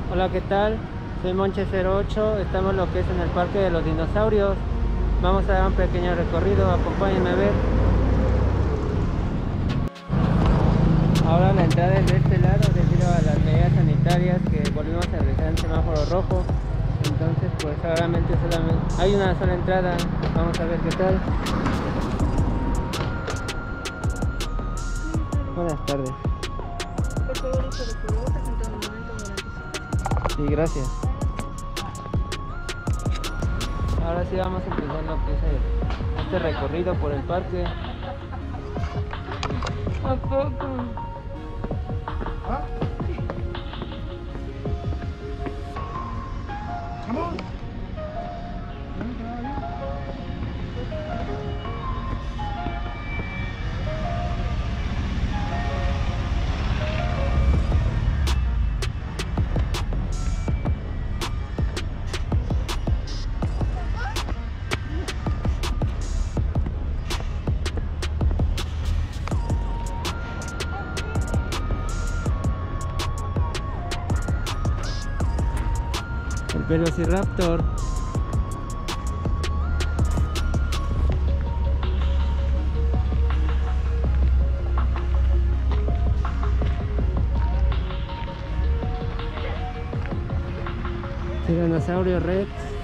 Hola, ¿qué tal? Soy Monche08, estamos lo que es en el Parque de los Dinosaurios. Vamos a dar un pequeño recorrido, acompáñenme a ver. Ahora la entrada es de este lado debido a las medidas sanitarias que volvimos a regresar en semáforo rojo. Entonces pues solamente hay una sola entrada. Vamos a ver qué tal. Buenas tardes. Por favor, uso de cubrebocas en todo momento garantizo. Sí, gracias. Ahora sí vamos a empezar lo que es este recorrido por el parque. ¿A poco? ¿Ah? ¿Cómo? El Velociraptor. Tiranosaurio Rex.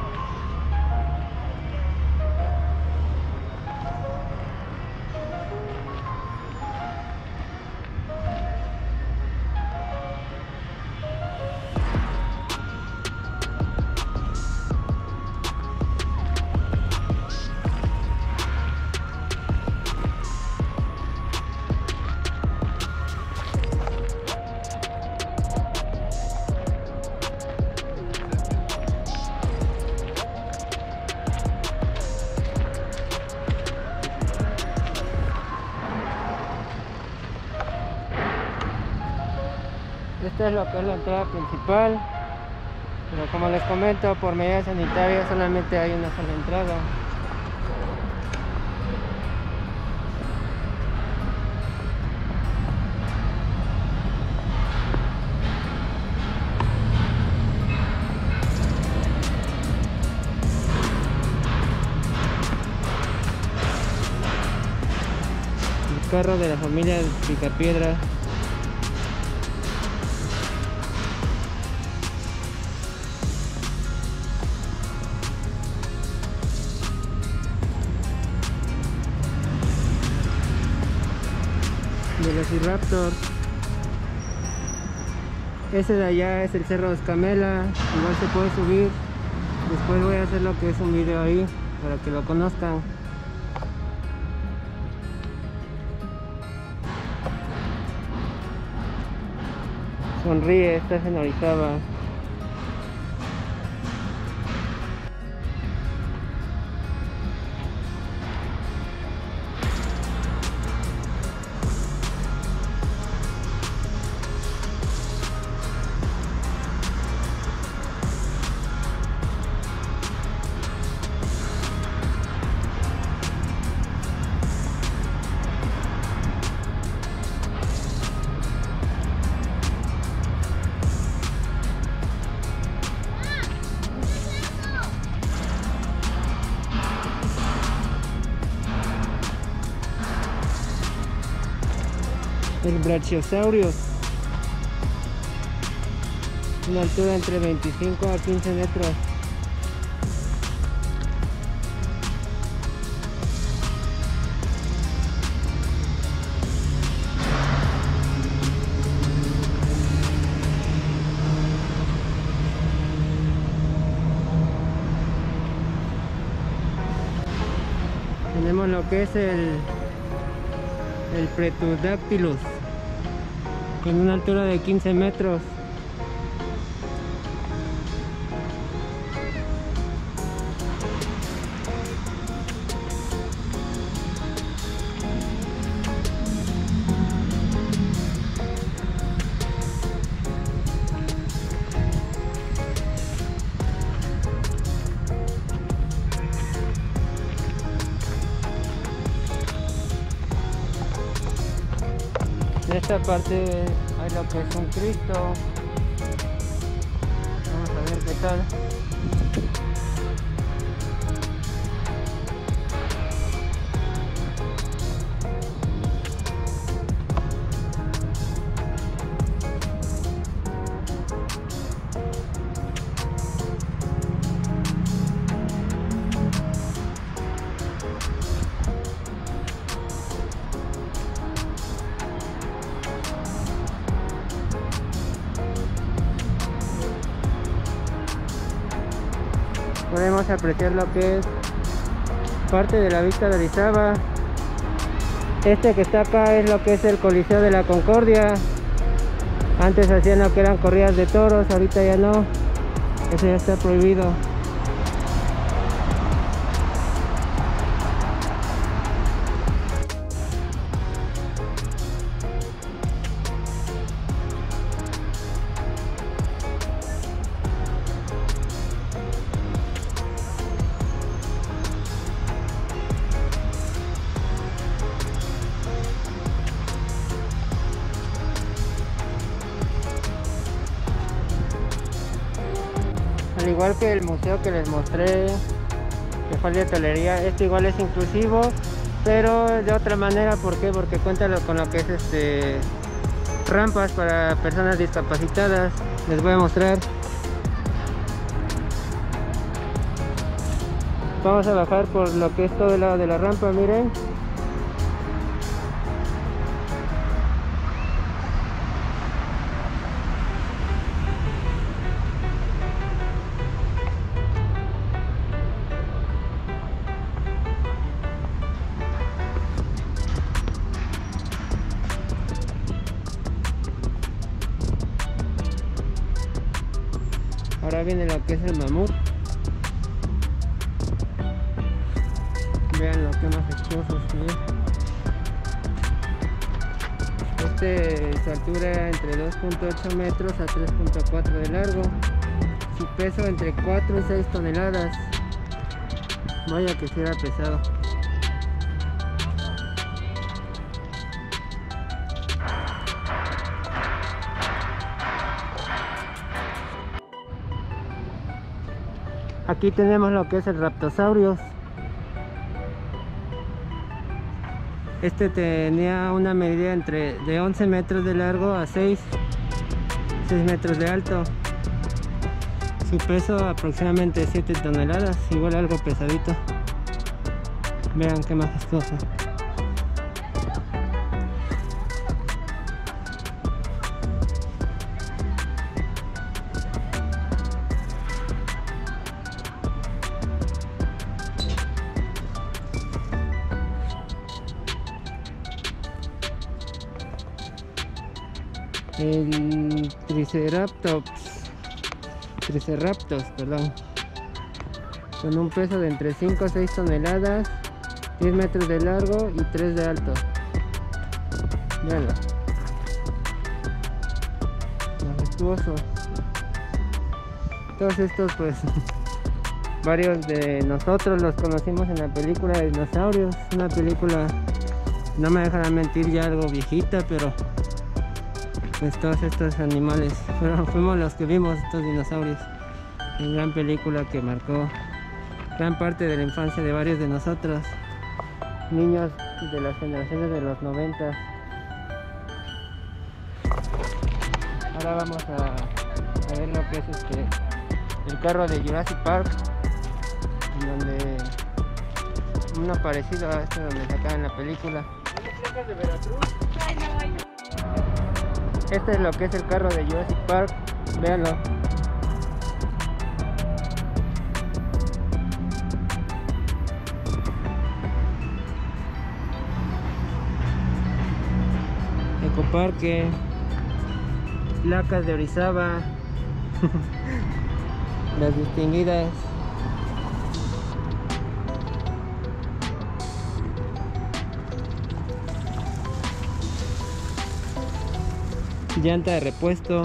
Esta es lo que es la entrada principal, pero como les comento, por medidas sanitarias solamente hay una sola entrada. El carro de la familia Picapiedra. Velociraptor. Ese de allá es el Cerro de Escamela, igual se puede subir. Después voy a hacer lo que es un video ahí para que lo conozcan. Sonríe, estás en Orizaba. El Brachiosaurus, una altura entre 25 a 15 metros. Tenemos lo que es el Pretudactylus, con una altura de 15 metros. En esta parte hay lo que es un Cristo. ¿qué tal? Podemos apreciar lo que es parte de la vista de Orizaba. Este que está acá es lo que es el Coliseo de la Concordia. Antes hacían lo que eran corridas de toros, ahorita ya no. Eso ya está prohibido. Al igual que el museo que les mostré, que fue el de hotelería, esto igual es inclusivo, pero de otra manera. ¿Por qué? Porque cuenta con lo que es rampas para personas discapacitadas. Les voy a mostrar. Vamos a bajar por lo que es todo el lado de la rampa, miren. Ahora viene lo que es el mamut. Vean lo que majestuoso es. Su altura entre 2.8 metros a 3.4 de largo. Su peso entre 4 y 6 toneladas. Vaya que sí era pesado. Aquí tenemos lo que es el Raptosaurus. Este tenía una medida de 11 metros de largo a 6 metros de alto. Su peso aproximadamente 7 toneladas, igual algo pesadito. Vean qué majestuoso. El Triceratops, perdón, con un peso de entre 5 a 6 toneladas, 10 metros de largo y 3 de alto. Veanlo, majestuoso. Todos estos, pues, varios de nosotros los conocimos en la película de dinosaurios, una película, no me dejarán mentir, ya algo viejita, pero pues todos estos animales fuimos los que vimos estos dinosaurios. Una gran película que marcó gran parte de la infancia de varios de nosotros, niños de las generaciones de los 90. Ahora vamos a ver lo que es el carro de Jurassic Park, en donde uno parecido a este donde sacaban la película. ¿De Veracruz? Este es lo que es el carro de Jurassic Park, véanlo. Ecoparque, placas de Orizaba, las distinguidas. Llanta de repuesto.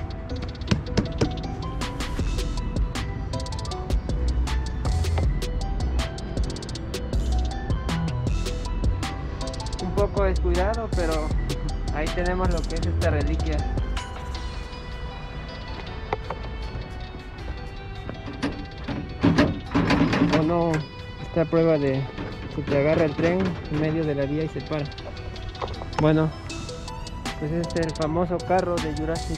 Un poco descuidado, pero ahí tenemos lo que es esta reliquia. o no esta prueba de que te agarra el tren en medio de la vía y se para. Bueno, pues este es el famoso carro de Jurassic.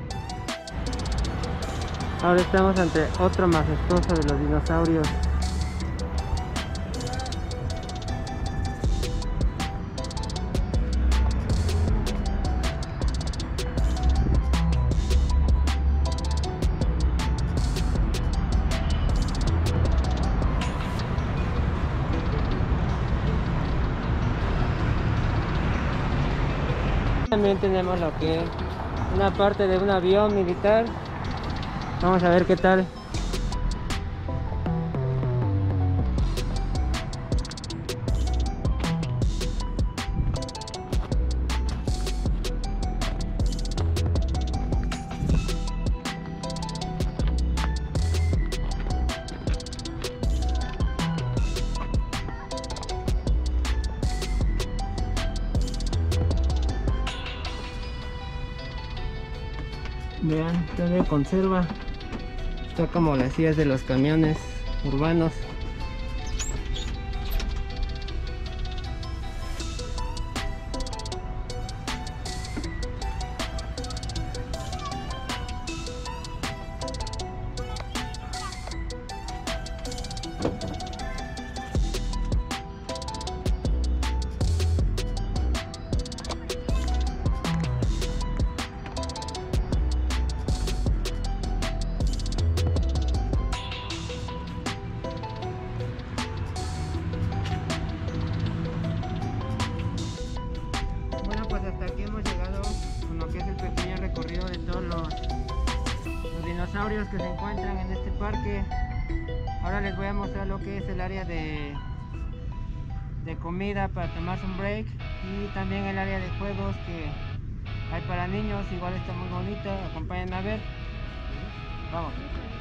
Ahora estamos ante otro majestuoso de los dinosaurios. También tenemos lo que es una parte de un avión militar. Vamos a ver qué tal. Vean, todavía conserva. Está como las sillas de los camiones urbanos. Pues hasta aquí hemos llegado con lo que es el pequeño recorrido de todos los dinosaurios que se encuentran en este parque. Ahora les voy a mostrar lo que es el área de comida para tomarse un break, y también el área de juegos que hay para niños. Igual está muy bonito, acompáñenme a ver. Vamos.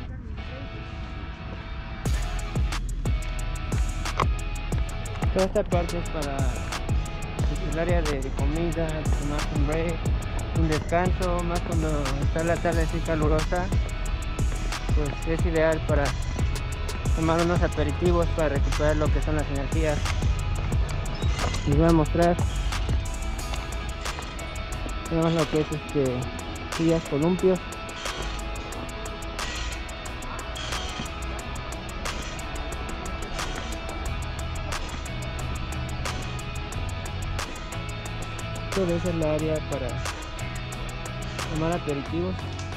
Toda esta parte es para el área de comida, tomar un break, un descanso, más cuando está la tarde así calurosa, pues es ideal para tomar unos aperitivos para recuperar lo que son las energías. Les voy a mostrar. Tenemos lo que es sillas columpios. Toda esa es la área para tomar aperitivos.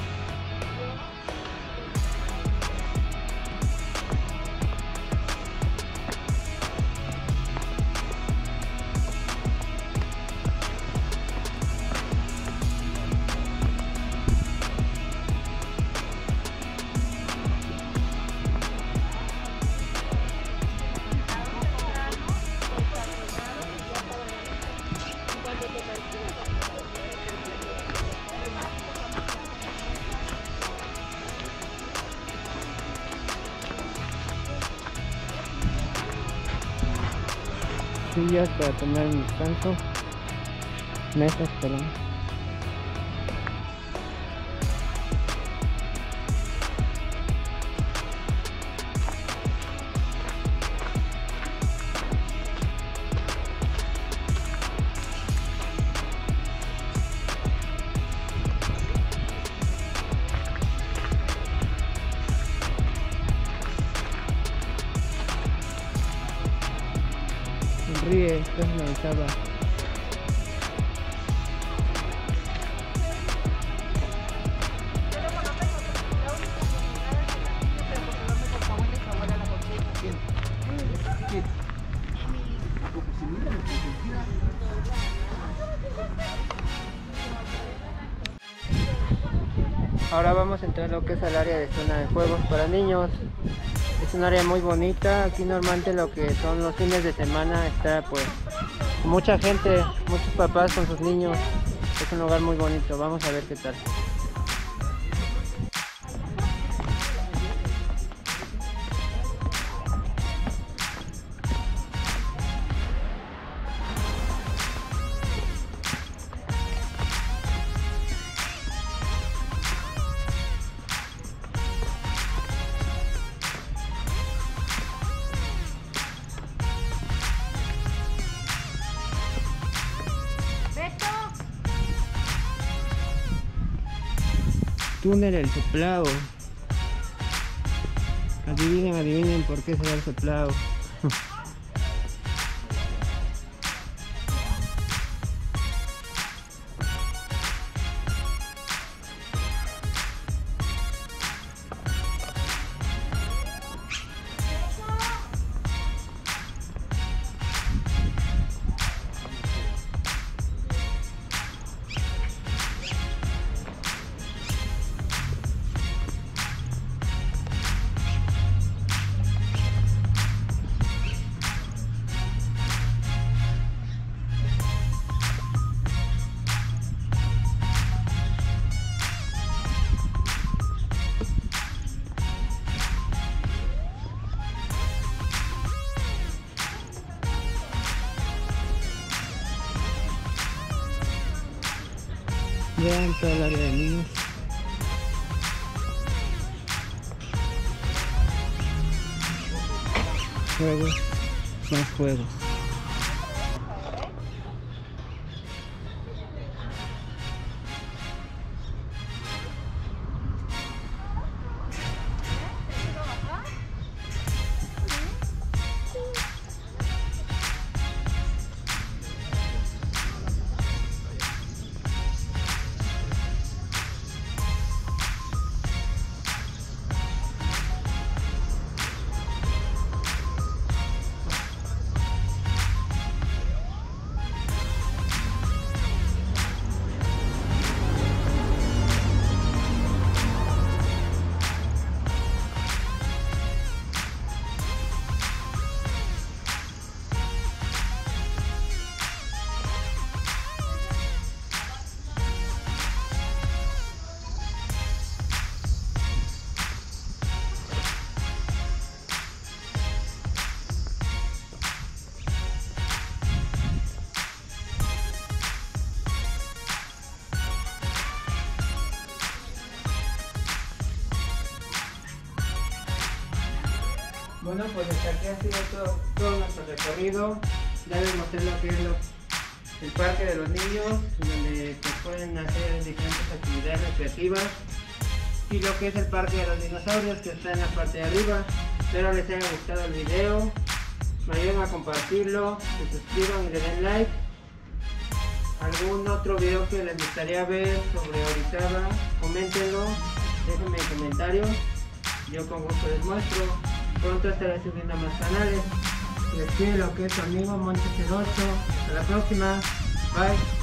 Sillas para tomar un descanso, mesas, perdón. Sonríe, estás lanzada. Ahora vamos a entrar a lo que es el área de zona de juegos para niños. Es un área muy bonita. Aquí normalmente lo que son los fines de semana está pues mucha gente, muchos papás con sus niños. Es un lugar muy bonito. Vamos a ver qué tal. Túnel El Soplao. Adivinen por qué será el Soplao. Vean toda el área de niños. Juegos, más juegos. Bueno, pues hasta aquí ha sido todo nuestro recorrido. Ya les mostré lo que es el parque de los niños, donde pues, pueden hacer diferentes actividades recreativas, y lo que es el parque de los dinosaurios, que está en la parte de arriba. Espero les haya gustado el video, me ayuden a compartirlo, se suscriban y le den like. Algún otro video que les gustaría ver sobre Orizaba, coméntenlo, déjenme en comentarios, yo con gusto les muestro. Pronto estaré subiendo más canales. Les pido lo que es su amigo Monte 08. Hasta la próxima. Bye.